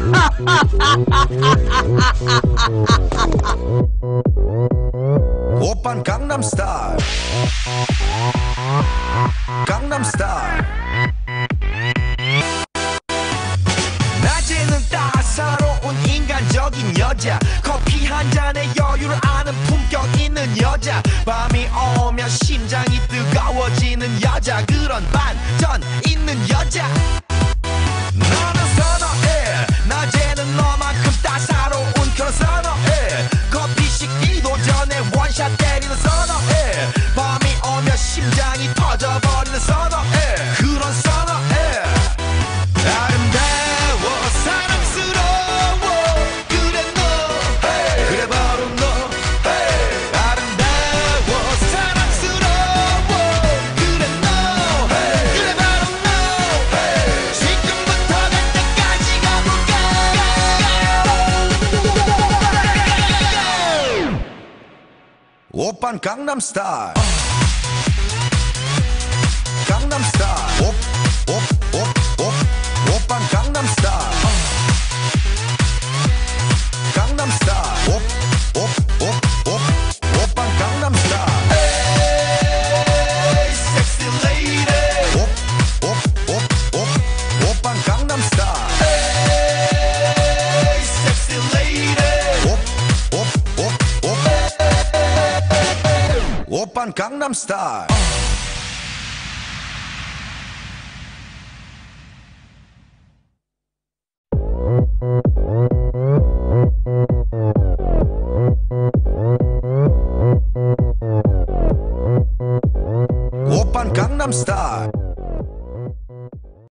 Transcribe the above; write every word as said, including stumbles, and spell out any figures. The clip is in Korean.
오빤 강남스타일 강남스타일 낮에는 따사로운 인간적인 여자 커피 한 잔에 여유를 아는 품격 있는 여자 밤이 오면 심장이 뜨거워지는 여자 그런 반전 있는 여자 너는 선어해 낮에는 너만큼 따사로운 그런 선어해 커피 식기도 전에 원샷 때리는 선어해 밤이 오면 심장이 터져버리는 선어해 그런 선어해 아름다워 사랑스러워 그래 너 hey. 그래 바로 너 hey. 아름다워 사랑스러워 그래 너 hey. 그래 바로 너 hey. 지금부터 갈 때까지 가볼까 오빤 강남스타일 강남스타일 오, 오, 오, 오, 오빤 강남스타일 강남스타일 오, 오, 오, 오, 오빤 강남스타일 에이 섹시 레이디 오, 오, 오, 오, 오빤 강남스타일 에이 섹시 레이디 오, 오, 오, 오, 오빤 강남스타일